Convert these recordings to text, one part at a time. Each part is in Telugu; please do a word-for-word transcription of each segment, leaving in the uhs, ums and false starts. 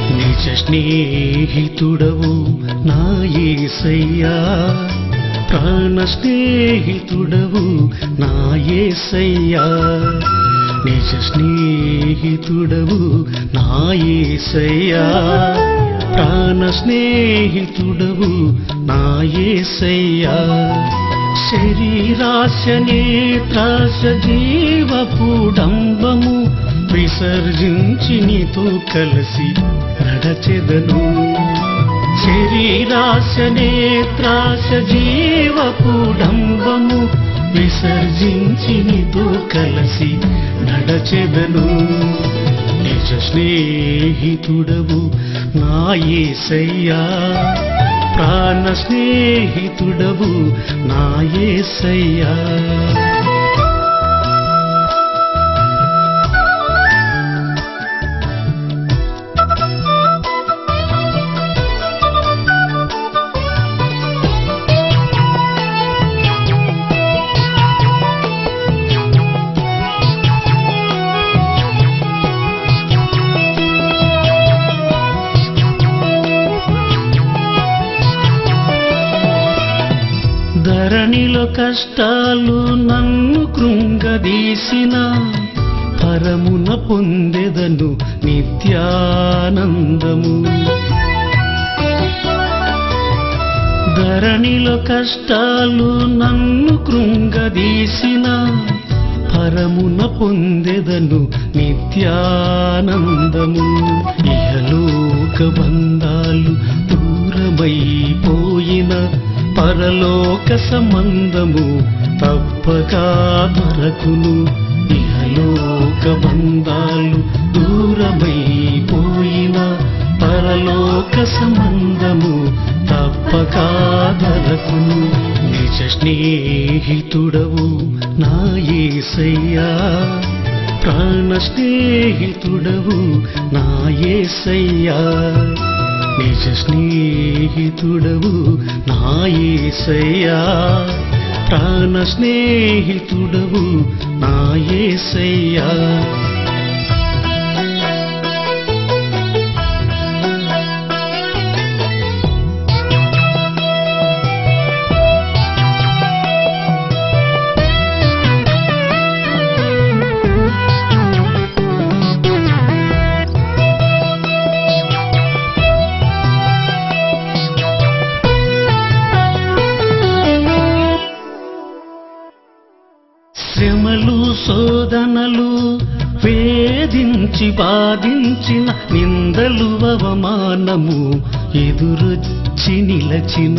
నిజ స్నేహితుడవు నా యేసయ్యా, ప్రాణ స్నేహితుడవు నా యేసయ్యా, నిజ స్నేహితుడవు నా యేసయ్యా, ప్రాణ స్నేహితుడవు నా యేసయ్యా. శరీరాశ నేత్రాశ జీవపుడంబము విసర్జించి నీతో కలిసి నడచెదను. శరీరాశ నేత్రాశ జీవపుడంబము విసర్జించి నీతో కలిసి నడచెదను. నిజ స్నేహితుడవు నా యేసయ్యా, ప్రాణ స్నేహితుడవు నా యేసయ్యా. ధరణిలో కష్టాలు నన్ను కృంగదీసిన పరమున పొందెదను నిత్యానందము. ధరణిలో కష్టాలు నన్ను కృంగదీసిన పరమున పొందెదను నిత్యానందము. ఇహలోక బంధాలు దూరమైపోయిన పరలోక సంబంధము తప్పక దొరకును. ఇహలోక బంధాలు దూరమైపోయిన పరలోక సంబంధము తప్పక దొరకును. నిజ స్నేహితుడవు నా యేసయ్యా, ప్రాణ స్నేహితుడవు నా యేసయ్యా, నిజ స్నేహితుడవు నా యేసయ్యా, ప్రాణ స్నేహితుడవు నా యేసయ్యా. శ్రమలు శోధనలు వేధించి బాధించిన నిందలు అవమానము ఎదురొచ్చి నిలచిన.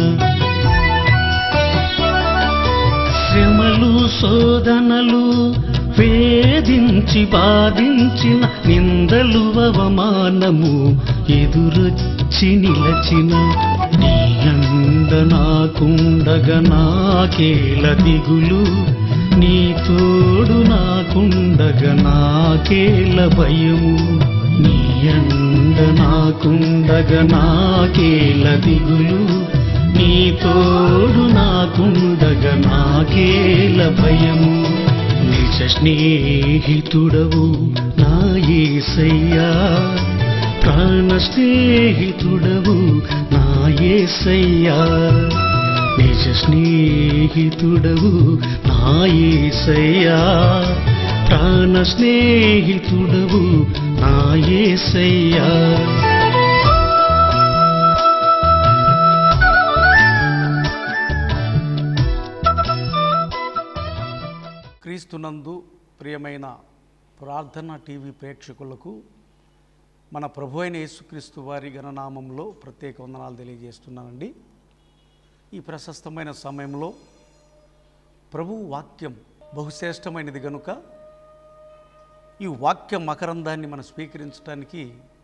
శ్రమలు శోధనలు వేధించి బాధించిన నిందలు అవమానము ఎదురొచ్చి నిలచిన. నీ అండ నాకుండగా నాకేల దిగులు, నీ తోడు నాకుండగా నాకేల భయము. నీ అండ నాకుండగా నాకేల దిగులు, నీ తోడు నాకుండగా నాకేల భయము. నిజ స్నేహితుడవు నా యేసయ్యా, ప్రాణ స్నేహితుడవు నా యేసయ్యా, నిజ స్నేహితుడవు నా యేసయ్యా, ప్రాణ స్నేహితుడవు నా యేసయ్యా. క్రీస్తునందు ప్రియమైన ప్రార్థన టీవీ ప్రేక్షకులకు మన ప్రభు అయిన యేసుక్రీస్తు వారి ఘననామంలో ప్రత్యేక వందనాలు తెలియజేస్తున్నానండి. ఈ ప్రశస్తమైన సమయంలో ప్రభు వాక్యం బహుశ్రేష్టమైనది కనుక ఈ వాక్య మకరందాన్ని మనం స్వీకరించడానికి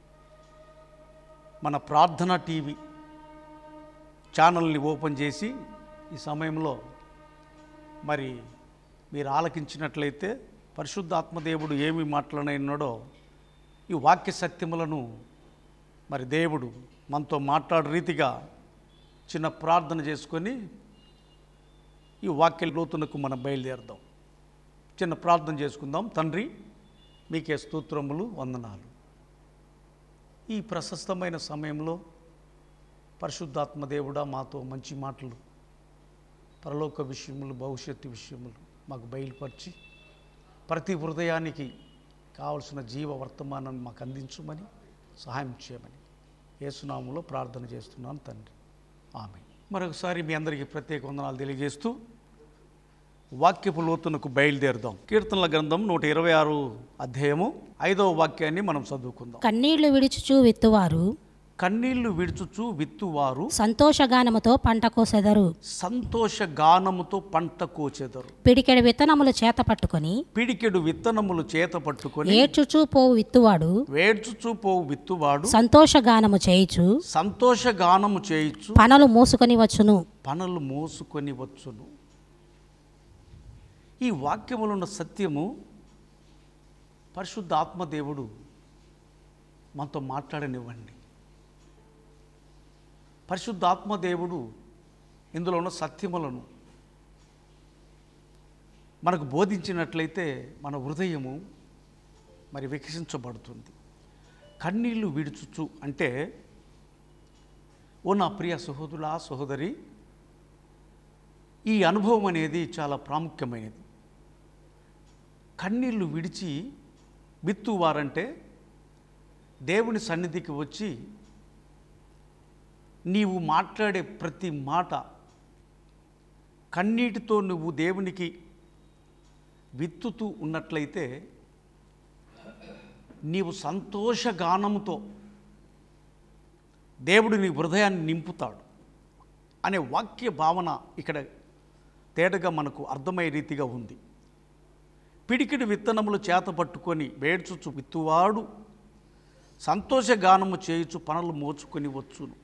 మన ప్రార్థన టీవీ ఛానల్ని ఓపెన్ చేసి ఈ సమయంలో మరి మీరు ఆలకించినట్లయితే పరిశుద్ధాత్మదేవుడు ఏమి మాట్లాడినాడో ఈ వాక్య సత్యములను మరి దేవుడు మనతో మాట్లాడే రీతిగా చిన్న ప్రార్థన చేసుకొని ఈ వాక్య లోతునకు మనం బయలుదేరదాం. చిన్న ప్రార్థన చేసుకుందాం. తండ్రి, మీకే స్తోత్రములు, వందనాలు. ఈ ప్రశస్తమైన సమయంలో పరిశుద్ధాత్మ దేవుడా మాతో మంచి మాటలు, పరలోక విషయములు, భవిష్యత్తు విషయములు మాకు బయలుపరిచి ప్రతి హృదయానికి కావలసిన జీవ వర్తమానాన్ని మాకు అందించమని సహాయం చేయమని యేసునామములో ప్రార్థన చేస్తున్నాను తండ్రి, ఆమేన్. మరొకసారి మీ అందరికీ ప్రత్యేక వందనాలు తెలియజేస్తూ వాక్యపు లోతునకు బయలుదేరుదాం. కీర్తనల గ్రంథం నూట ఇరవై ఆరు అధ్యాయము ఐదవ వాక్యాన్ని మనం చదువుకుందాం. కన్నీళ్లు విడుచుచు విత్తువారు కన్నీళ్లు విడుచుచు విత్తువారు సంతోషగానముతో పంట కోసెదరు. సంతోష గానముతో పంట కోచెదరు. పిడికెడు విత్తనములు చేత పట్టుకొని పిడికెడు విత్తనములు చేత పట్టుకొని ఏడ్చుచూ పోవు విత్తువాడు వేడ్చుచూ పోవు విత్తువాడు సంతోషగానము చేయుచు సంతోష గానము చేయుచు పనలు మోసుకొని వచ్చును. పనులు మోసుకొని వచ్చును. ఈ వాక్యములో ఉన్న సత్యము పరిశుద్ధ ఆత్మదేవుడు మనతో మాట్లాడనివ్వండి. పరిశుద్ధ ఆత్మదేవుడు ఇందులో ఉన్న సత్యములను మనకు బోధించినట్లయితే మన హృదయము మరి వికసించబడుతుంది. కన్నీళ్లు విడుచుచు అంటే, ఓ నా ప్రియ సహోదరులా సహోదరి, ఈ అనుభవం అనేది చాలా ప్రాముఖ్యమైనది. కన్నీళ్లు విడిచి విత్తువారంటే దేవుని సన్నిధికి వచ్చి నీవు మాట్లాడే ప్రతి మాట కన్నీటితో నువ్వు దేవునికి విత్తుతూ ఉన్నట్లయితే నీవు సంతోషగానముతో దేవుడు నీ హృదయాన్ని నింపుతాడు అనే వాక్య భావన ఇక్కడ తేటగా మనకు అర్థమయ్యే రీతిగా ఉంది. పిడికిడి విత్తనములు చేత పట్టుకొని వేడ్చుచు విత్తువాడు సంతోషగానము చేయుచు పనులు మోచుకొని వచ్చును.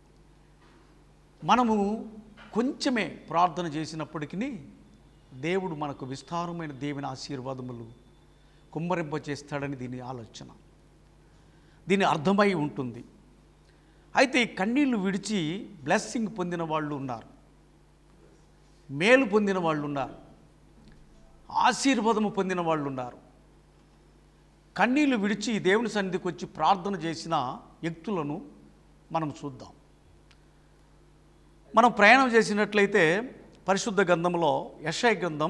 మనము కొంచెమే ప్రార్థన చేసినప్పటికీ దేవుడు మనకు విస్తారమైన దేవుని ఆశీర్వాదములు కుమ్మరింపచేస్తాడని దీని ఆలోచన, దీని అర్థమై ఉంటుంది. అయితే ఈ కన్నీళ్లు విడిచి బ్లెస్సింగ్ పొందిన వాళ్ళు ఉన్నారు, మేలు పొందిన వాళ్ళు ఉన్నారు, ఆశీర్వాదము పొందిన వాళ్ళు ఉన్నారు. కన్నీళ్లు విడిచి దేవుని సన్నిధికి వచ్చి ప్రార్థన చేసిన వ్యక్తులను మనం చూద్దాం. మనం ప్రయాణం చేసినట్లయితే పరిశుద్ధ గ్రంథంలో యెషయా గ్రంథం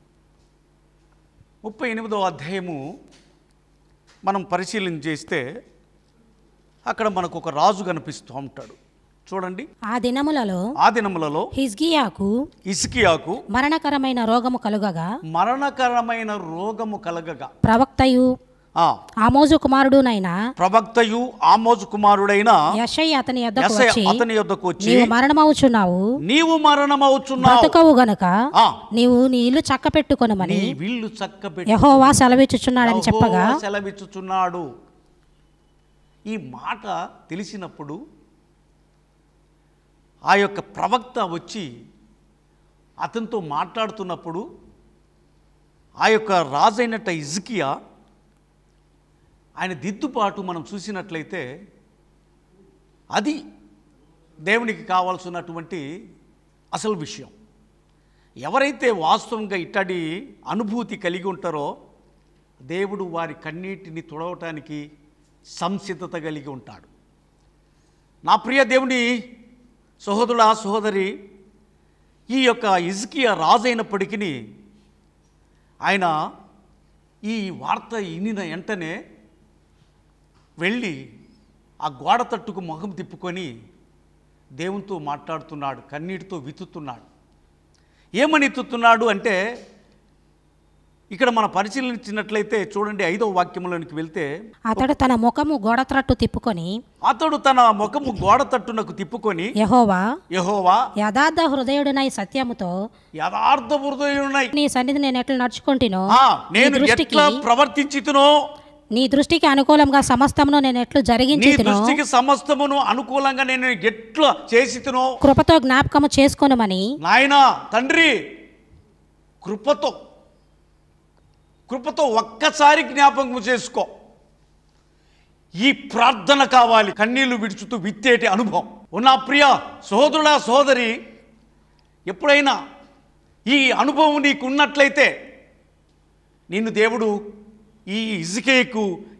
ముప్పై ఎనిమిదవ అధ్యాయము మనం పరిశీలన చేస్తే అక్కడ మనకు ఒక రాజు కనిపిస్తూ ఉంటాడు. చూడండి, ఆ దినములలో ఆ దినములలో హిజ్కియాకు హిజ్కియాకు మరణకరమైన రోగము కలుగగా మరణకరమైన రోగము కలగగా ప్రవక్తయు ఆ ఆమోజు కుమారుడునైన ప్రవక్తయు ఆమోజు కుమారుడైన యెషయా అతని యొద్దకు యెషయా వచ్చి అతని యొద్దకు వచ్చి నీవు మరణమవుచున్నావు, నీవు మరణమవుచున్నావు, బ్రతుకవు గనుక ఆ నీవు నీ ఇల్లు చక్క పెట్టుకొనమని నీ విల్లు చక్కబెట్టి యెహోవా సెలవిచ్చుచున్నాడని చెప్పగా యెహోవా సెలవిచ్చుచున్నాడు. ఈ మాట తెలిసినప్పుడు ఆ యొక్క ప్రవక్త వచ్చి అతనితో మాట్లాడుతున్నప్పుడు ఆ యొక్క రాజైనట్ట హిజ్కియా ఆయన దిద్దుబాటు మనం చూసినట్లయితే అది దేవునికి కావాల్సినటువంటి అసలు విషయం. ఎవరైతే వాస్తవంగా ఇట్టడి అనుభూతి కలిగి ఉంటారో దేవుడు వారి కన్నీటిని తుడవటానికి సంసిద్ధత కలిగి ఉంటాడు. నా ప్రియ దేవుని సహోదరుడా సహోదరి, ఈ యొక్క హిజ్కియా రాజు అయినప్పటికీ ఆయన ఈ వార్త వినిన వెంటనే వెళ్ళి ఆ గోడ తట్టుకు ముఖం తిప్పుకొని దేవునితో మాట్లాడుతున్నాడు, కన్నీటితో విత్తుతున్నాడు. ఏమని ఎత్తుతున్నాడు అంటే, ఇక్కడ మనం పరిశీలించినట్లయితే చూడండి, ఐదవ వాక్యంలోనికి వెళ్తే అతడు తన ముఖము గోడ త్రట్టు తిప్పుకొని అతడు తన ముఖము గోడ తట్టునకు తిప్పుకొని యెహోవా యెహోవా యథార్థ హృదయుడునై సత్యముతో యథార్థ హృదయుడునై నీ సన్నిధి నేను ఎట్లా నడుచుకుంటునో ఆ నేను ఎట్లా ప్రవర్తించితునో నీ దృష్టికి అనుకూలంగా సమస్తమును నేను ఎట్లు నీ జరిగించితినో దృష్టికి సమస్తమును అనుకూలంగా నేను ఎట్లా చేసితునో కృపతో జ్ఞాపకము చేసుకొనుమని నాయనా తండ్రి కృపతో కృపతో ఒక్కసారి జ్ఞాపకం చేసుకో. ఈ ప్రార్థన కావాలి, కన్నీళ్లు విడుచుతూ విత్తేటి అనుభవం. నా ప్రియ సహోదరుడా సహోదరి, ఎప్పుడైనా ఈ అనుభవం నీకు ఉన్నట్లయితే నిన్ను దేవుడు ఈ హిజ్కియాకు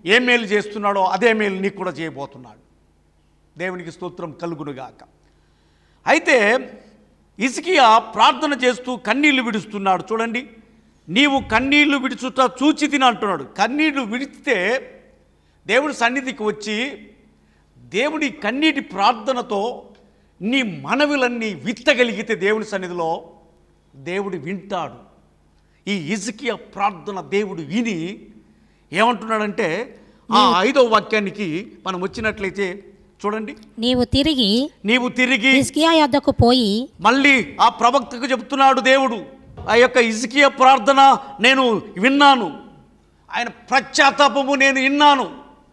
ఏ మేలు చేస్తున్నాడో అదే మేలు నీకు కూడా చేయబోతున్నాడు. దేవునికి స్తోత్రం కలుగునుగాక. అయితే హిజ్కియా ప్రార్థన చేస్తూ కన్నీళ్లు విడుస్తున్నాడు. చూడండి, నీవు కన్నీళ్లు విడుచుట చూచి తిని అంటున్నాడు. కన్నీళ్లు విడిస్తే దేవుడి సన్నిధికి వచ్చి దేవుడి కన్నీటి ప్రార్థనతో నీ మనవిలన్నీ విత్తగలిగితే దేవుని సన్నిధిలో దేవుడు వింటాడు. ఈ హిజ్కియా ప్రార్థన దేవుడు విని ఏమంటున్నాడంటే ఆ ఐదో వాక్యానికి మనం వచ్చినట్లయితే చూడండి, నీవు తిరిగి నీవు తిరిగి హిజ్కియా యొద్దకు పోయి మళ్ళీ ఆ ప్రవక్తకు చెబుతున్నాడు దేవుడు, ఆ యొక్క హిజ్కియా ప్రార్థన నేను విన్నాను, ఆయన పశ్చాత్తాపము నేను విన్నాను,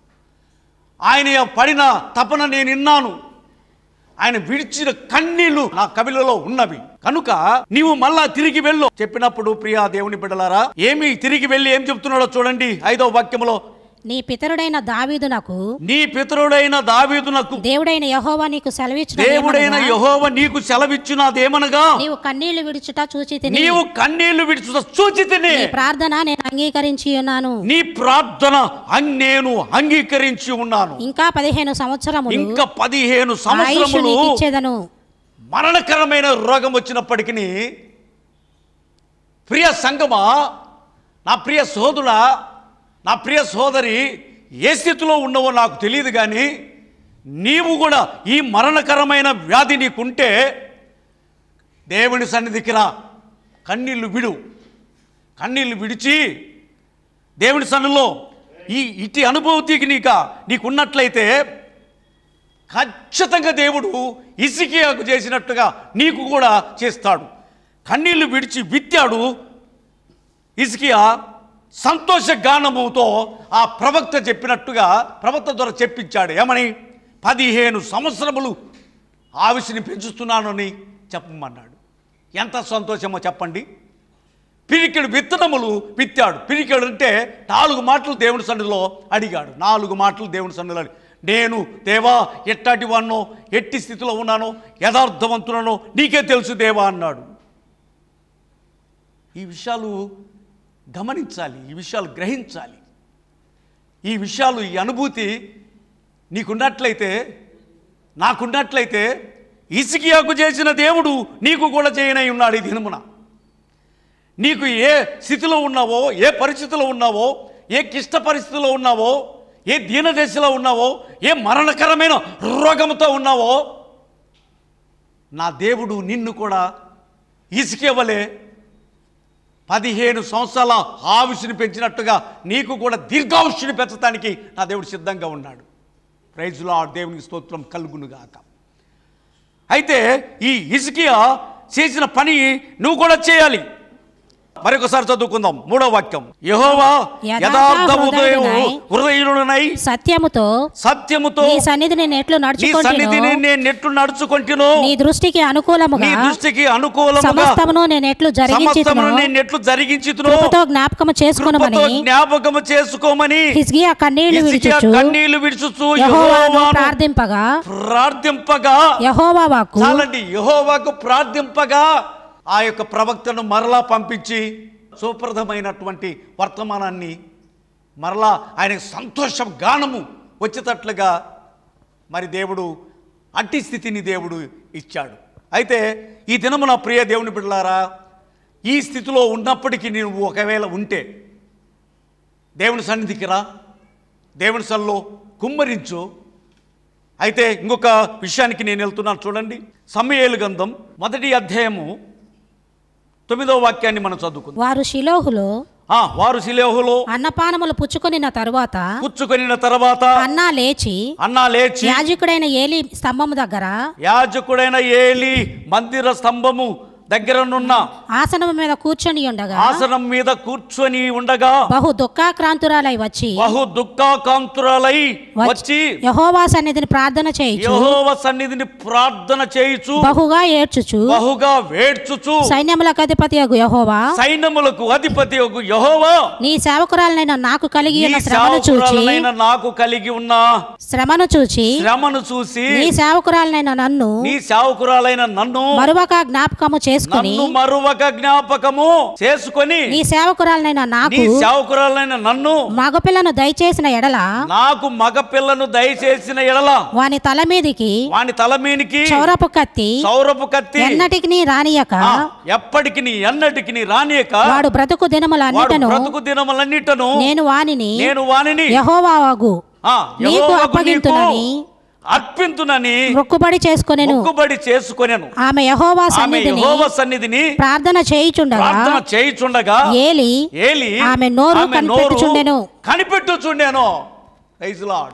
ఆయన పడిన తపన నేను విన్నాను, ఆయన విడిచిన కన్నీళ్లు నా కవిలలో ఉన్నవి, కనుక నీవు మళ్ళా తిరిగి వెళ్ళు చెప్పినప్పుడు ప్రియా దేవుని బిడ్డలారా ఏమి తిరిగి వెళ్ళి ఏం చెప్తున్నాడో చూడండి. ఐదో వాక్యములో, నీ పితరుడైన దావీదునకు నీ పితరుడైన దావీదునకు దేవుడైన యెహోవా నీకు సెలవిచ్చిన దేవుడైన యెహోవా నీకు సెలవిచ్చినదేమనగా నీవు కన్నీళ్లు విడుచుట చూచి తిని నీవు కన్నీళ్లు విడుచుట చూచి తిని నీ ప్రార్థన నేను అంగీకరించి ఉన్నాను. నీ ప్రార్థన అం- నేను అంగీకరించి ఉన్నాను. ఇంకా పదిహేను సంవత్సరములు ఇంకా పదిహేను ఆయుష్షు సంవత్సరములు నీకు ఇచ్చేదను. మరణకరమైన రోగం వచ్చినప్పటికీ ప్రియ సంగమా, నా ప్రియ సోదరుడా, నా ప్రియ సోదరి, ఏ స్థితిలో ఉన్నవో నాకు తెలియదు, కానీ నీవు కూడా ఈ మరణకరమైన వ్యాధి నీకుంటే దేవుని సన్నిధికి రా, కన్నీళ్లు విడు, కన్నీళ్లు విడిచి దేవుని సన్నిధిలో ఈ ఇటు అనుభూతికి నీక నీకున్నట్లయితే ఖచ్చితంగా దేవుడు హిజ్కియాకు చేసినట్టుగా నీకు కూడా చేస్తాడు. కన్నీళ్లు విడిచి విత్తాడు హిజ్కియా. సంతోష గానముతో ఆ ప్రవక్త చెప్పినట్టుగా ప్రవక్త ద్వారా చెప్పించాడు. ఏమని? పదిహేను సంవత్సరములు ఆవిసిని పెంచుతున్నానని చెప్పమన్నాడు. ఎంత సంతోషమో చెప్పండి. పిరికెడు విత్తనములు విత్తాడు. పిరికెడు అంటే నాలుగు మాటలు దేవుని సన్నిధిలో అడిగాడు. నాలుగు మాటలు దేవుని సన్నిధిలో అడిగాడు. నేను దేవా ఎట్టాటి వాన్నో, ఎట్టి స్థితిలో ఉన్నానో, యథార్థవంతునో నీకే తెలుసు దేవా అన్నాడు. ఈ విషయాలు గమనించాలి, ఈ విషయాలు గ్రహించాలి. ఈ విషయాలు, ఈ అనుభూతి నీకున్నట్లయితే, నాకున్నట్లయితే హిజ్కియాకు చేసిన దేవుడు నీకు కూడా చేయనై ఉన్నాడు. ఈ దినమున నీకు ఏ స్థితిలో ఉన్నావో, ఏ పరిస్థితిలో ఉన్నావో, ఏ క్లిష్ట పరిస్థితిలో ఉన్నావో, ఏ దీనదశలో ఉన్నావో, ఏ మరణకరమైన రోగంతో ఉన్నావో, నా దేవుడు నిన్ను కూడా హిజ్కియా వలె పదిహేను సంవత్సరాల ఆయుష్ని పెంచినట్టుగా నీకు కూడా దీర్ఘాయుష్ని పెంచడానికి నా దేవుడు సిద్ధంగా ఉన్నాడు. ప్రైజ్ లార్డ్, దేవునికి స్తోత్రం కలుగునుగాక. అయితే ఈ హిజ్కియా చేసిన పని నువ్వు కూడా చేయాలి. మరొకసారి చదువుకుందాం మూడో వాక్యం. యెహోవా యథార్థ హృదయుడనై సత్యముతో సత్యముతో నీ సన్నిధిని నెట్లు నీ సన్నిధిని నడుచుకొంటినో నేను నెట్లు నడుచుకొంటినో నీ దృష్టికి అనుకూలముగా నీ దృష్టికి అనుకూలముగా సమస్తమును నేను ఎట్లు జరిగించితునో సమస్తమును నేను నెట్లు జరిగించితునో కృపతో జ్ఞాపకము చేసుకొనుమని కృపతో జ్ఞాపకము చేసుకోమని హిజ్కియా కన్నీళ్లు హిజ్కియా విడుచుచు కన్నీళ్లు విడుచుచు యెహోవాను యెహోవాను ప్రార్థింపగా ప్రార్థింపగా యెహోవా వాక్కు చాలండి, యెహోవాకు ప్రార్థింపగా ఆ యొక్క ప్రవక్తను మరలా పంపించి సుప్రదమైనటువంటి వర్తమానాన్ని మరలా ఆయనకు సంతోష గానము వచ్చేటట్లుగా మరి దేవుడు అట్టి స్థితిని దేవుడు ఇచ్చాడు. అయితే ఈ దినము నా ప్రియ దేవుని బిడ్డలారా, ఈ స్థితిలో ఉన్నప్పటికీ నువ్వు ఒకవేళ ఉంటే దేవుని సన్నిధికి రా, దేవుని సన్నిధిలో కుమ్మరించు. అయితే ఇంకొక విషయానికి నేను వెళ్తున్నాను చూడండి. సమూయేలు గ్రంథం మొదటి అధ్యాయము తొమ్మిదో వాక్యాన్ని మనం చదువుకుందాం. వారు షిలోహులో ఆ వారు శిలోహులో అన్నపానములు పుచ్చుకొనిన తరువాత పుచ్చుకొనిన తర్వాత అన్నా లేచి అన్నా లేచి యాజకుడైన ఏలి స్తంభము దగ్గర యాజకుడైన ఏలి మందిర స్తంభము దగ్గరనున్న ఆసనము మీద కూర్చొని ఉండగా ఆసనం మీద కూర్చొని ఉండగా బహు దుఃఖాక్రాంతురాలై వచ్చి బహు దుఃఖాకాంతురాలై వచ్చి యెహోవా సన్నిధిని ప్రార్థన చేయుచు యెహోవా సన్నిధిని ప్రార్థన చేయుచు బహుగా ఏడ్చుచు బహుగా వేడ్చుచు సైన్యములకు అధిపతియగు యెహోవా సైన్యములకు అధిపతి యెహోవా నీ సేవకురాలనైన నాకు కలిగి ఉన్న నీ శ్రమను చూచి సేవకురాలనైన నాకు కలిగి ఉన్న శ్రమను చూచి శ్రమను చూసి నీ సేవకురాలనైన నన్ను నీ సేవకురాలైన నన్ను మరువక జ్ఞాపకము చేసుకుని నన్ను మరువక జ్ఞాపకము చేసుకొని నీ సేవకురాలనైన నీ నాకు సేవకురాలైన నన్ను మగపిల్లను దయచేసిన ఎడల నాకు మగ పిల్లను దయచేసిన ఎడల వాని తల మీదికి వాని తల మీనికి చౌరపు కత్తి సౌరపు కత్తి ఎన్నటికి నీ రానియక ఆ, ఎప్పటికి నీ ఎన్నటికి నీ రానియక వాడు బ్రతుకు వాడు దినములన్నిటను బ్రతుకు దినములన్నిటను నేను వానిని నేను వానిని యెహోవాగు ఆ, నీకు యెహోవాకు అప్పగింతునని నీకు అర్పింతునని మొక్కుబడి చేసుకొనెను. మొక్కుబడి చేసుకొనెను. ఆమె యెహోవా ఆమె సన్నిధిని యెహోవా సన్నిధిని ప్రార్థన చేయుచుండగా ప్రార్థన చేయుచుండగా ఏలి ఏలి ఆమె నోరు ఆమె కనిపెట్టుచుండెను. కనిపెట్టుచుండెను. Praise lord.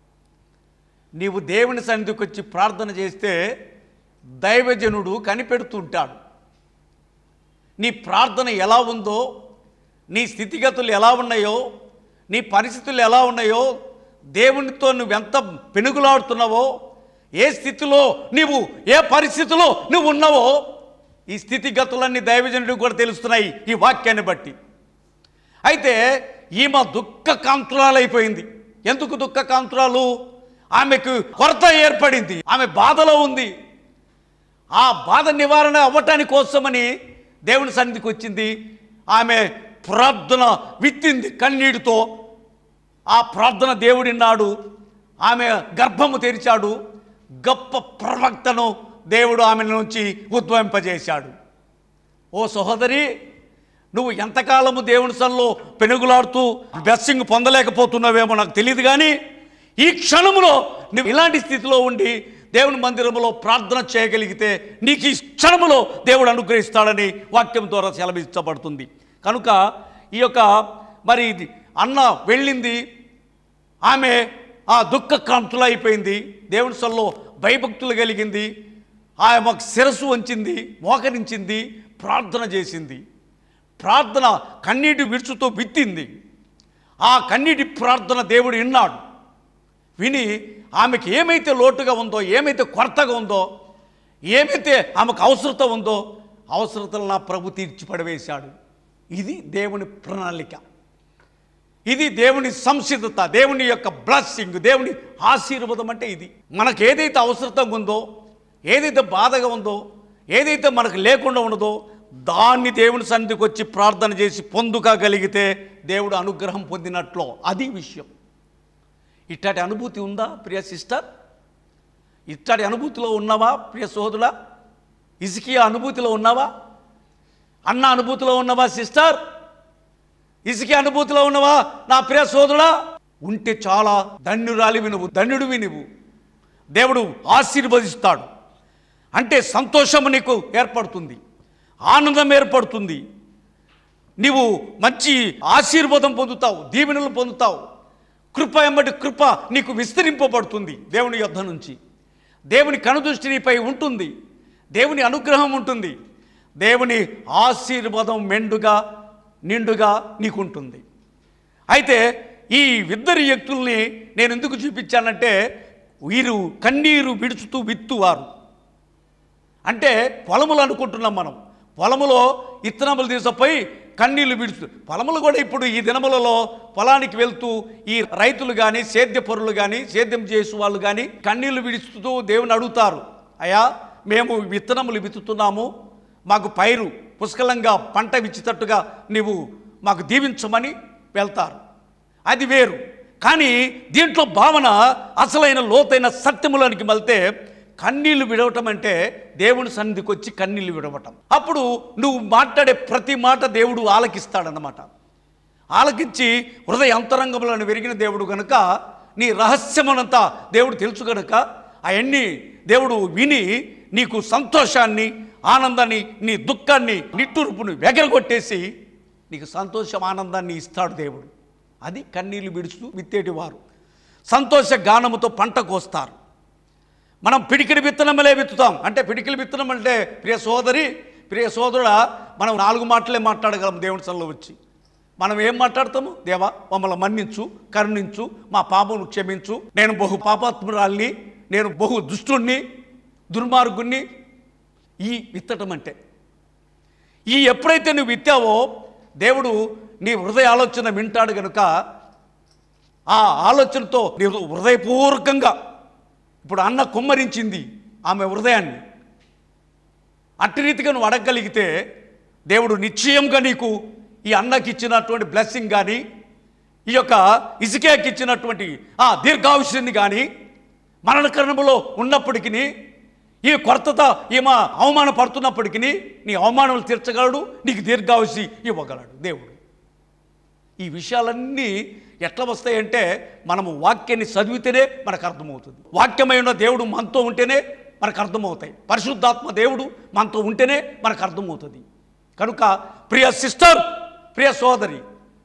నీవు దేవుని సన్నిధికి వచ్చి ప్రార్థన చేస్తే దైవజనుడు కనిపెడుతుంటాడు. నీ ప్రార్థన ఎలా ఉందో, నీ స్థితిగతులు ఎలా ఉన్నాయో, నీ పరిస్థితులు ఎలా ఉన్నాయో, దేవునితో నువ్వెంత పెనుగులాడుతున్నావో, ఏ స్థితిలో నీవు ఏ పరిస్థితిలో నువ్వు ఉన్నావో, ఈ స్థితిగతులన్నీ దైవజనుడికి కూడా తెలుస్తున్నాయి ఈ వాక్యాన్ని బట్టి. అయితే ఈమె దుఃఖ కాంతురాలైపోయింది. ఎందుకు దుఃఖ కాంతురాలు? ఆమెకు కొరత ఏర్పడింది, ఆమె బాధలో ఉంది. ఆ బాధ నివారణ అవ్వటానికి కోసమని దేవుని సన్నిధికి వచ్చింది. ఆమె ప్రార్థన విత్తింది కన్నీటితో. ఆ ప్రార్థన దేవుడిన్నాడు. ఆమె గర్భము తెరిచాడు. గొప్ప ప్రవక్తను దేవుడు ఆమె నుంచి ఉద్భవింపజేశాడు. ఓ సహోదరి, నువ్వు ఎంతకాలము దేవుని సన్నిధిలో పెనుగులాడుతూ బ్లెస్సింగ్ పొందలేకపోతున్నావేమో నాకు తెలియదు, కానీ ఈ క్షణంలో నువ్వు ఇలాంటి స్థితిలో ఉండి దేవుని మందిరంలో ప్రార్థన చేయగలిగితే నీకు ఈ క్షణంలో దేవుడు అనుగ్రహిస్తాడని వాక్యం ద్వారా సెలవించబడుతుంది. కనుక ఈ యొక్క మరి అన్న వెళ్ళింది, ఆమె ఆ దుఃఖ కాంతులు అయిపోయింది. దేవుని సన్నిధిలో భయభక్తులు కలిగింది. ఆమె శిరస్సు వంచింది, మోకరించింది, ప్రార్థన చేసింది. ప్రార్థన కన్నీటి విడుచుతో విత్తింది. ఆ కన్నీటి ప్రార్థన దేవుడు విన్నాడు. విని ఆమెకి ఏమైతే లోటుగా ఉందో, ఏమైతే కొరతగా ఉందో, ఏమైతే ఆమెకు అవసరత ఉందో, అవసరతలు నా ప్రభు తీర్చి పడవేశాడు. ఇది దేవుని ప్రణాళిక, ఇది దేవుని సంసిద్ధత, దేవుని యొక్క బ్లెస్సింగ్, దేవుని ఆశీర్వాదం అంటే ఇది. మనకు ఏదైతే అవసరతంగా ఉందో, ఏదైతే బాధగా ఉందో, ఏదైతే మనకు లేకుండా ఉన్నదో, దాన్ని దేవుని సన్నిధికి వచ్చి ప్రార్థన చేసి పొందుకోగలిగితే దేవుడు అనుగ్రహం పొందినట్లు. అది విషయం. ఇట్లాంటి అనుభూతి ఉందా ప్రియ సిస్టర్? ఇట్లాంటి అనుభూతిలో ఉన్నావా ప్రియ సోదరుడా? ఇసికియా అనుభూతిలో ఉన్నావా? అన్న అనుభూతిలో ఉన్నవా సిస్టర్? ఇసికి అనుభూతిలో ఉన్నవా నా ప్రియ సోదరుడా? ఉంటే చాలా ధన్యురాలివి నువ్వు, ధన్యుడివి నువ్వు. దేవుడు ఆశీర్వదిస్తాడు. అంటే సంతోషము నీకు ఏర్పడుతుంది, ఆనందం ఏర్పడుతుంది. నీవు మంచి ఆశీర్వాదం పొందుతావు, దీవెనలు పొందుతావు. కృప ఎంబటి కృప నీకు విస్తరింపబడుతుంది దేవుని యొద్ద నుంచి. దేవుని కనుదృష్టి నీపై ఉంటుంది, దేవుని అనుగ్రహం ఉంటుంది, దేవుని ఆశీర్వాదం మెండుగా నిండుగా నీకుంటుంది. అయితే ఈ ఇద్దరు వ్యక్తుల్ని నేను ఎందుకు చూపించానంటే, వీరు కన్నీరు విడుచుతూ విత్తువారు. అంటే పొలములు అనుకుంటున్నాం మనం, పొలములో ఇత్తనములు తీసుకుపోయి కన్నీళ్లు విడుచు. పొలములు కూడా ఇప్పుడు ఈ దినములలో పొలానికి వెళ్తూ ఈ రైతులు కానీ, సేద్య పరులు కానీ, సేద్యం చేసే వాళ్ళు కానీ కన్నీళ్లు విడుచుతూ దేవుని అడుగుతారు, అయ్యా మేము విత్తనములు విత్తుతున్నాము, మాకు పైరు పుష్కలంగా పంట విచ్చేటట్టుగా నీవు మాకు దీవించమని వెళ్తారు. అది వేరు. కానీ దీంట్లో భావన అసలైన లోతైన సత్యములోనికి వెళ్తే కన్నీళ్లు విడవటం అంటే దేవుని సన్నిధికి వచ్చి కన్నీళ్లు విడవటం. అప్పుడు నువ్వు మాట్లాడే ప్రతి మాట దేవుడు ఆలకిస్తాడన్నమాట. ఆలకించి హృదయ అంతరంగములను విరిగిన దేవుడు కనుక నీ రహస్యమునంతా దేవుడు తెలుసు కనుక అవన్నీ దేవుడు విని నీకు సంతోషాన్ని, ఆనందాన్ని, నీ దుఃఖాన్ని, నిట్టూర్పును వెగరగొట్టేసి నీకు సంతోషం, ఆనందాన్ని ఇస్తాడు దేవుడు. అది కన్నీళ్లు విడుచు విత్తేటి వారు సంతోష గానముతో పంట కోస్తారు. మనం పిడికిడి విత్తనములే విత్తుతాం. అంటే పిడికిలి విత్తనం అంటే ప్రియ సోదరి, ప్రియ సోదరుడా, మనం నాలుగు మాటలే మాట్లాడగలం దేవుని సన్నిధిలో వచ్చి. మనం ఏం మాట్లాడతాము? దేవా మమ్మల్ని మన్నించు, కరుణించు, మా పాపమును క్షమించు, నేను బహు పాపాత్మురాల్ని, నేను బహు దుష్టుణ్ణి, దుర్మార్గుణ్ణి. ఈ విత్తటం అంటే ఈ ఎప్పుడైతే నువ్వు విత్తావో దేవుడు నీ హృదయ ఆలోచన వింటాడు కనుక ఆ ఆలోచనతో నీవు హృదయపూర్వకంగా, ఇప్పుడు అన్న కుమ్మరించింది ఆమె హృదయాన్ని, అట్టి రీతిగా నువ్వు అడగగలిగితే దేవుడు నిశ్చయంగా నీకు ఈ అన్నకి ఇచ్చినటువంటి బ్లెస్సింగ్ కానీ, ఈ యొక్క ఇసుకేకి ఇచ్చినటువంటి ఆ దీర్ఘాయుష్యాన్ని కానీ, మరణకరణములో ఉన్నప్పటికీ, ఈ కొరత ఈమె అవమాన పడుతున్నప్పటికీ నీ అవమానాలు తీర్చగలడు, నీకు దీర్ఘాయుషి ఇవ్వగలడు దేవుడు. ఈ విషయాలన్నీ ఎట్లా వస్తాయంటే మనము వాక్యాన్ని చదివితేనే మనకు అర్థమవుతుంది. వాక్యమైన దేవుడు మనతో ఉంటేనే మనకు అర్థమవుతాయి. పరిశుద్ధాత్మ దేవుడు మనతో ఉంటేనే మనకు అర్థమవుతుంది. కనుక ప్రియ సిస్టర్, ప్రియ సోదరి,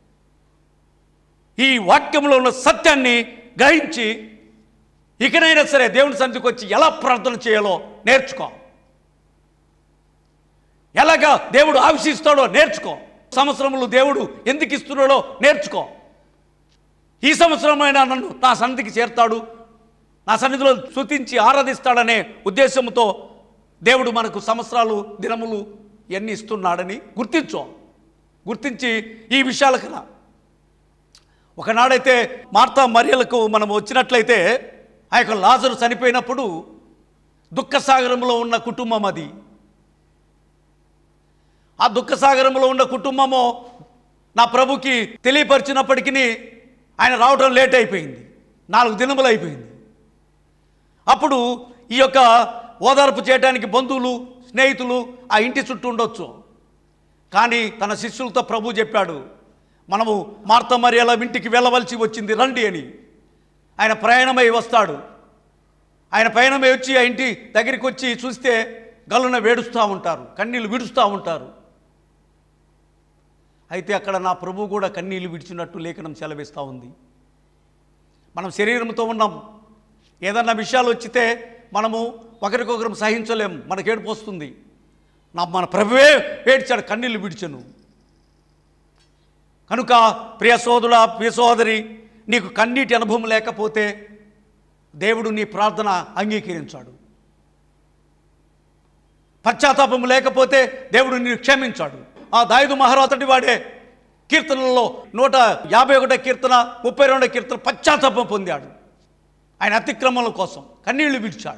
ఈ వాక్యంలో ఉన్న సత్యాన్ని గ్రహించి ఇకనైనా సరే దేవుని సన్నిధికి వచ్చి ఎలా ప్రార్థన చేయాలో నేర్చుకో. ఎలాగా దేవుడు ఆవిషిస్తాడో నేర్చుకో. సంవత్సరములు దేవుడు ఎందుకు ఇస్తున్నాడో నేర్చుకో. ఈ సంవత్సరమైనా నన్ను నా సన్నిధికి చేర్తాడు, నా సన్నిధిలో స్తుతించి ఆరాధిస్తాడనే ఉద్దేశంతో దేవుడు మనకు సంవత్సరాలు, దినములు ఇవన్నీ ఇస్తున్నాడని గుర్తించో. గుర్తించి ఈ విషయాలకు రా. ఒకనాడైతే మార్తా మరియలకు మనం వచ్చినట్లయితే, ఆ యొక్క లాజరు చనిపోయినప్పుడు దుఃఖసాగరంలో ఉన్న కుటుంబం అది. ఆ దుఃఖసాగరంలో ఉన్న కుటుంబము నా ప్రభుకి తెలియపరిచినప్పటికీ ఆయన రావడం లేట్ అయిపోయింది, నాలుగు దినములు అయిపోయింది. అప్పుడు ఈ యొక్క ఓదార్పు చేయడానికి బంధువులు, స్నేహితులు ఆ ఇంటి చుట్టూ ఉండొచ్చు. కానీ తన శిష్యులతో ప్రభు చెప్పాడు, మనము మార్తా మరియల ఇంటికి వెళ్ళవలసి వచ్చింది, రండి అని. ఆయన ప్రయాణమై వస్తాడు. ఆయన ప్రయాణమై వచ్చి ఆ ఇంటి దగ్గరికి వచ్చి చూస్తే గల్లున వేడుస్తూ ఉంటారు, కన్నీళ్ళు విడుస్తూ ఉంటారు. అయితే అక్కడ నా ప్రభు కూడా కన్నీళ్ళు విడిచినట్టు లేఖనం సెలవిస్తూ ఉంది. మనం శరీరంతో ఉన్నాం, ఏదన్నా విషయాలు వచ్చితే మనము ఒకరికొకరు సహించలేము, మనకు ఏడుపు వస్తుంది. నా మన ప్రభువే ఏడ్చాడు, కన్నీళ్ళు విడిచను. కనుక ప్రియ సోదరుడా, ప్రియ సోదరి, నీకు కన్నీటి అనుభవం లేకపోతే దేవుడు నీ ప్రార్థన అంగీకరించాడు. పశ్చాత్తాపం లేకపోతే దేవుడు నిన్ను క్షమించాడు. ఆ దావీదు మహారాజు వాడే కీర్తనల్లో నూట యాభై ఒకటో కీర్తన, ముప్పై రెండో కీర్తన పశ్చాత్తాపం పొందాడు. ఆయన అతిక్రమణల కోసం కన్నీళ్లు విడిచాడు.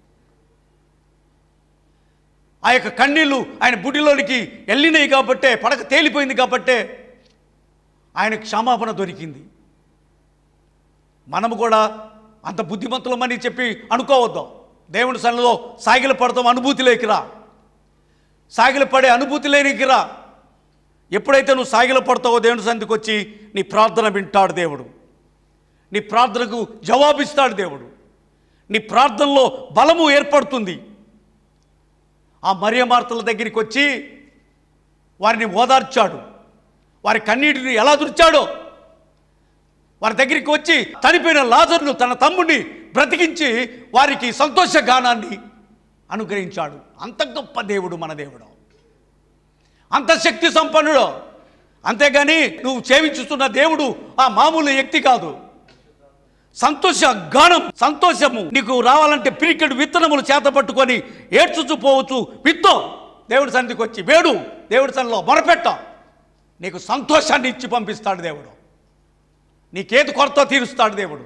ఆ యొక్క కన్నీళ్లు ఆయన బుడిలోనికి వెళ్ళినాయి కాబట్టే, పడక తేలిపోయింది కాబట్టే ఆయనకు క్షమాపణ దొరికింది. మనము కూడా అంత బుద్ధిమంతులమని చెప్పి అనుకోవద్దాం. దేవుని సన్నిధిలో సాగిల పడతాం, అనుభూతి లేకిరా. సాగిల పడే అనుభూతి లేనికిరా. ఎప్పుడైతే నువ్వు సాగిల పడతావో దేవుని సన్నిధికి వచ్చి నీ ప్రార్థన వింటాడు దేవుడు. నీ ప్రార్థనకు జవాబిస్తాడు దేవుడు. నీ ప్రార్థనలో బలము ఏర్పడుతుంది. ఆ మరియ మార్తల దగ్గరికి వచ్చి వారిని ఓదార్చాడు. వారి కన్నీటిని ఎలా తుడిచాడో, వారి దగ్గరికి వచ్చి చనిపోయిన లాజరును తన తమ్ముడిని బ్రతికించి వారికి సంతోష గానాన్ని అనుగ్రహించాడు. అంత గొప్ప దేవుడు మన దేవుడు, అంత శక్తి సంపన్నుడు. అంతేగాని నువ్వు సేవించుతున్న దేవుడు ఆ మామూలు వ్యక్తి కాదు. సంతోష గానం, సంతోషము నీకు రావాలంటే పిరికెడు విత్తనములు చేత పట్టుకొని ఏడ్చుచు పోవచ్చు. విత్తో దేవుడి సన్నిధికి వచ్చి వేడు, దేవుడి సన్నిధిలో మొరపెట్ట, నీకు సంతోషాన్ని ఇచ్చి పంపిస్తాడు దేవుడు. నీకేది కొరత తీరుస్తాడు దేవుడు.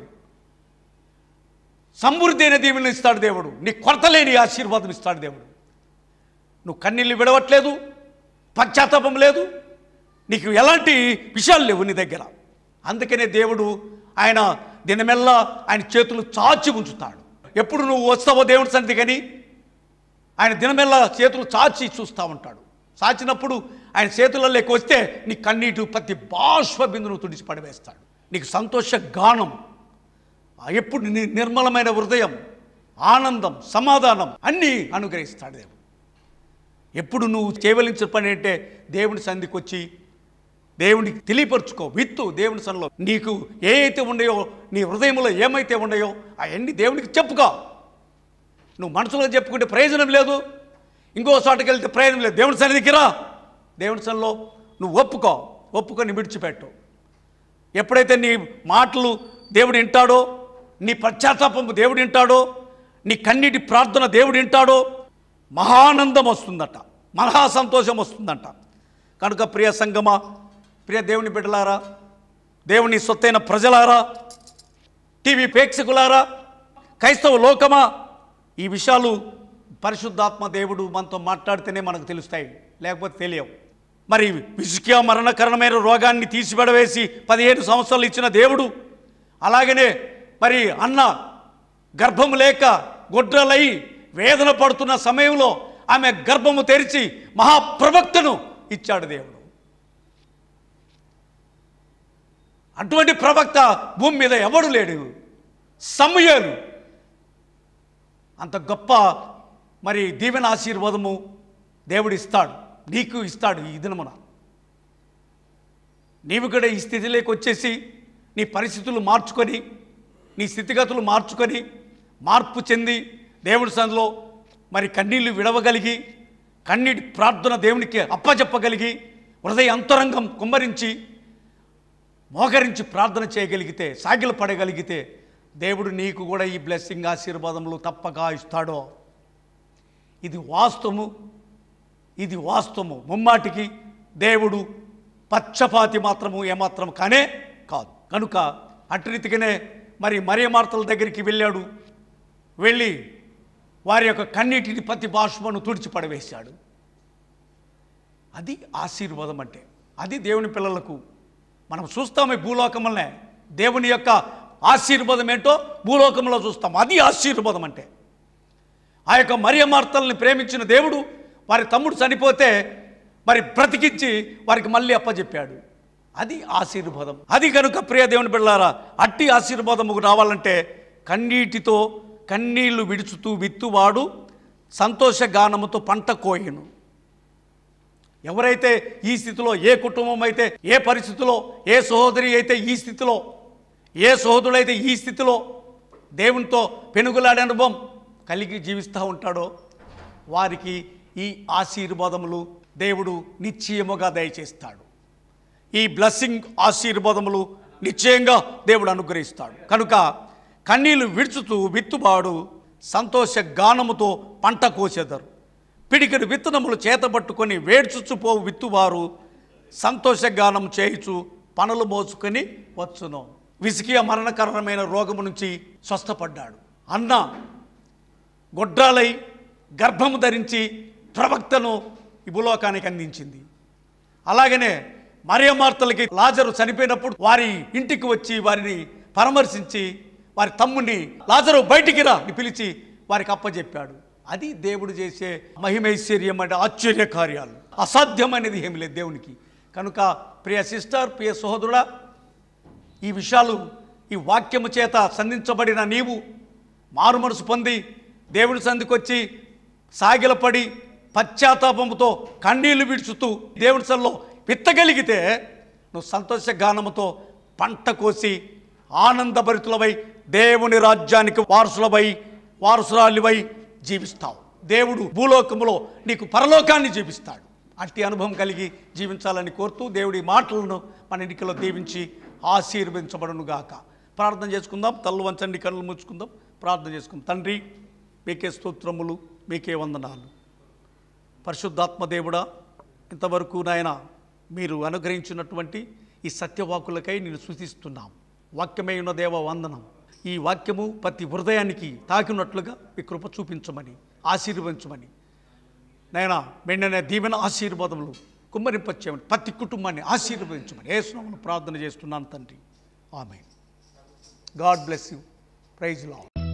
సమృద్ధి అయిన దీవెనలు ఇస్తాడు దేవుడు. నీ కొరత లేని ఆశీర్వాదం ఇస్తాడు దేవుడు. నువ్వు కన్నీళ్ళు విడవట్లేదు, పశ్చాత్తాపం లేదు, నీకు ఎలాంటి విషయాలు లేవు నీ దగ్గర. అందుకనే దేవుడు ఆయన దినమెల్లా ఆయన చేతులు చాచి ఉంచుతాడు. ఎప్పుడు నువ్వు వస్తావో దేవుడి సన్నిధి కానీ ఆయన దినమెల్లా చేతులు చాచి చూస్తూ ఉంటాడు. చాచినప్పుడు ఆయన చేతులలోకి వస్తే నీ కన్నీటి ప్రతి బాష్ప బిందును తుడిచి పడివేస్తాడు. నీకు సంతోష గానం, ఎప్పుడు నిర్మలమైన హృదయం, ఆనందం, సమాధానం అన్నీ అనుగ్రహిస్తాడు దేవుడు. ఎప్పుడు నువ్వు చేయవలసిన పని అంటే దేవుని సన్నిధికి వచ్చి దేవునికి తెలియపరుచుకో. విత్తు దేవుని సన్నిధిలో నీకు ఏ అయితే ఉన్నాయో, నీ హృదయంలో ఏమైతే ఉన్నాయో అవన్నీ దేవునికి చెప్పుకో. నువ్వు మనసులో చెప్పుకుంటే ప్రయోజనం లేదు, ఇంకో చోటకి వెళ్తే ప్రయోజనం లేదు. దేవుని సన్నిధికి రా, దేవుని సన్నిధిలో నువ్వు ఒప్పుకో. ఒప్పుకొని విడిచిపెట్టు. ఎప్పుడైతే నీ మాటలు దేవుడు వింటాడో, నీ పశ్చాత్తాపము దేవుడు వింటాడో, నీ కన్నీటి ప్రార్థన దేవుడు వింటాడో, మహానందం వస్తుందట, మహా సంతోషం వస్తుందంట. కనుక ప్రియ సంగమా, ప్రియ దేవుని బిడ్డలారా, దేవుని సొత్తైన ప్రజలారా, టీవీ ప్రేక్షకులారా, క్రైస్తవ లోకమా, ఈ విషయాలు పరిశుద్ధాత్మ దేవుడు మనతో మాట్లాడితేనే మనకు తెలుస్తాయి, లేకపోతే తెలియవు. మరి హిజ్కియా మరణకరమైన రోగాన్ని తీసిపడవేసి పదిహేను సంవత్సరాలు ఇచ్చిన దేవుడు, అలాగనే మరి అన్న గర్భము లేక గొడ్రలై వేదన పడుతున్న సమయంలో ఆమె గర్భము తెరిచి మహాప్రవక్తను ఇచ్చాడు దేవుడు. అటువంటి ప్రవక్త భూమి మీద ఎవడు లేడు. సమూయేలు అంత గొప్ప మరి దీవెన ఆశీర్వాదము దేవుడు ఇస్తాడు, నీకు ఇస్తాడు. ఈ దినమున నీవు కూడా ఈ స్థితిలోకి వచ్చేసి నీ పరిస్థితులు మార్చుకొని, నీ స్థితిగతులు మార్చుకొని, మార్పు చెంది దేవుడి సన్నిధిలో మరి కన్నీళ్లు విడవగలిగి, కన్నీటి ప్రార్థన దేవునికి అప్పచెప్పగలిగి, హృదయ అంతరంగం కుమ్మరించి మోకరించి ప్రార్థన చేయగలిగితే, సాగిల పడగలిగితే దేవుడు నీకు కూడా ఈ బ్లెస్సింగ్ ఆశీర్వాదములు తప్పగా ఇస్తాడో. ఇది వాస్తవము, ఇది వాస్తవము. ముమ్మాటికి దేవుడు పక్షపాతి మాత్రము ఏమాత్రం కానే కాదు. కనుక అటు రీతిగానే మరి మరియ మార్తల దగ్గరికి వెళ్ళాడు. వెళ్ళి వారి యొక్క కన్నీటిని ప్రతి బాష్పను తుడిచిపడవేశాడు. అది ఆశీర్వాదం అంటే. అది దేవుని పిల్లలకు మనం చూస్తాము. ఈ భూలోకములనే దేవుని యొక్క ఆశీర్వాదం ఏంటో భూలోకంలో చూస్తాం. అది ఆశీర్వాదం అంటే. ఆ యొక్క మరియ మార్తల్ని ప్రేమించిన దేవుడు వారి తమ్ముడు చనిపోతే మరి బ్రతికించి వారికి మళ్ళీ అప్పచెప్పాడు. అది ఆశీర్వాదం. అది కనుక ప్రియ దేవుని బిడ్డలారా, అట్టి ఆశీర్వాదము రావాలంటే కన్నీటితో కన్నీళ్లు విడుచుతూ విత్తువాడు సంతోష గానముతో పంట కోయను. ఎవరైతే ఈ స్థితిలో, ఏ కుటుంబం అయితే, ఏ పరిస్థితిలో, ఏ సహోదరి అయితే ఈ స్థితిలో, ఏ సహోదరుడైతే ఈ స్థితిలో దేవునితో పెనుగులాడే అనుభవం కలిగి జీవిస్తూ ఉంటాడో వారికి ఈ ఆశీర్వాదములు దేవుడు నిశ్చయముగా దయచేస్తాడు. ఈ బ్లెస్సింగ్ ఆశీర్వాదములు నిశ్చయంగా దేవుడు అనుగ్రహిస్తాడు. కనుక కన్నీళ్లు విడుచుతూ విత్తువాడు సంతోష గానముతో పంట కోసెదరు. పిడికిడి విత్తనములు చేతబట్టుకొని వేడ్చుచుపోవు విత్తువారు సంతోషగానం చేయుచు పనులు మోసుకొని వచ్చును. హిజ్కియా మరణకరమైన రోగము నుంచి స్వస్థపడ్డాడు. అన్న గొడ్రాలై గర్భము ధరించి ప్రవక్తను ఈ భూలోకానికి అందించింది. అలాగనే మరియ మార్తలకి లాజరు చనిపోయినప్పుడు వారి ఇంటికి వచ్చి వారిని పరామర్శించి వారి తమ్ముని లాజరు బయటికి రా అని పిలిచి వారికి అప్పచెప్పాడు. అది దేవుడు చేసే మహిమైశ్వర్యం అంటే ఆశ్చర్య కార్యాలు. అసాధ్యమైనది ఏమి లేదు దేవునికి. కనుక ప్రియ సిస్టర్, ప్రియ సహోదరుడా, ఈ విషయాలు ఈ వాక్యము చేత సంధించబడిన నీవు మారు మనసు పొంది దేవుని సంధికొచ్చి సాగిలపడి పశ్చాత్తాపముతో కన్నీళ్లు విడుచుతూ దేవుని సన్నిధిలో విత్తగలిగితే నువ్వు సంతోష గానముతో పంట కోసి ఆనందభరితులవై దేవుని రాజ్యానికి వారసులవై వారసురాలివై జీవిస్తావు. దేవుడు భూలోకములో నీకు పరలోకాన్ని జీవిస్తాడు. అట్టి అనుభవం కలిగి జీవించాలని కోరుతూ దేవుడి మాటలను మన ఎన్నికలో దీవించి ఆశీర్వదించబడునుగాక. ప్రార్థన చేసుకుందాం. తల్లు వంచండి, కళ్ళు ముచ్చుకుందాం, ప్రార్థన చేసుకుందాం. తండ్రి, మీకే స్తోత్రములు, మీకే వందనాలు. పరిశుద్ధాత్మ దేవుడా, ఇంతవరకు నాయన మీరు అనుగ్రహించినటువంటి ఈ సత్యవాకులకై నేను స్తుతిస్తున్నాం. వాక్యమై ఉన్న దేవ వందనం. ఈ వాక్యము ప్రతి హృదయానికి తాకినట్లుగా మీ కృప చూపించమని, ఆశీర్వదించమని నాయనా మెండనే దీవెన ఆశీర్వాదములు కుమ్మరింపచ్చేమని, ప్రతి కుటుంబాన్ని ఆశీర్వదించమని యేసు నామమున ప్రార్థన చేస్తున్నాను తండ్రి. ఆమేన్. God bless you. Praise lord.